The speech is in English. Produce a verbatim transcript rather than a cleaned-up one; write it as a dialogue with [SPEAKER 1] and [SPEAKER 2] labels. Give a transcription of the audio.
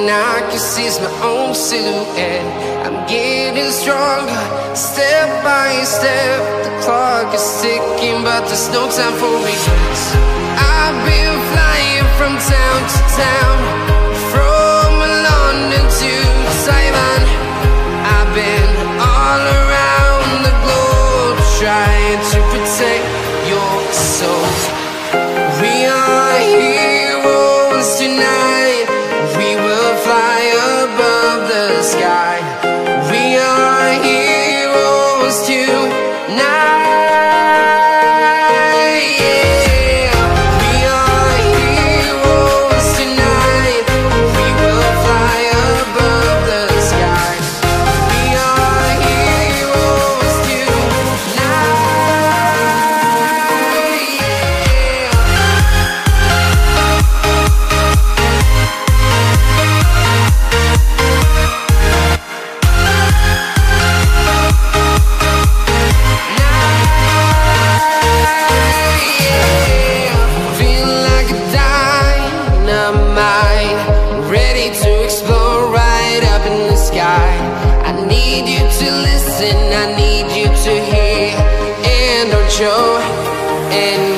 [SPEAKER 1] and I can seize my own silhouette. I'm getting stronger, step by step. The clock is ticking, but there's no time for regrets. I've been flying from town to town, from London to Taiwan. I've been all around the globe, trying to protect your soul. We are heroes tonight. We will fly above the sky. We are heroes tonight. Ready to explore right up in the sky. I need you to listen, I need you to hear, and don't show any